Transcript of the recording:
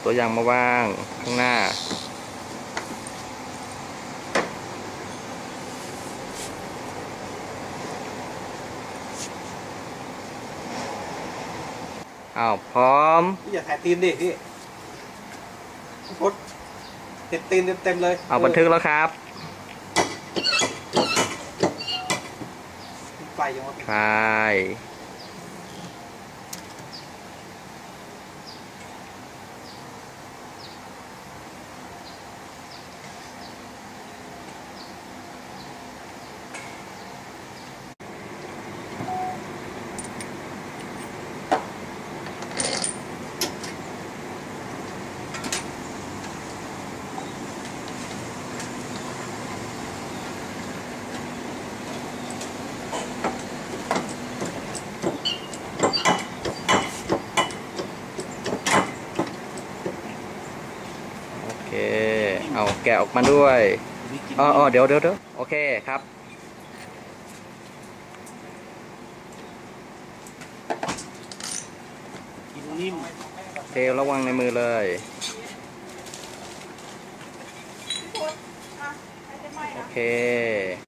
ตัวอย่างมาวางข้างหน้าอ้าวพร้อมพี่อย่าถ่ายตีนดิพี่พดติดตีนเต็มเลยเอาบันทึกแล้วครับไฟยังวะใช่โอเคเอาแกะออกมาด้วยอ๋อเดี๋ยวโอเคครับกินนิ่มโอเคระวังในมือเลยโอเค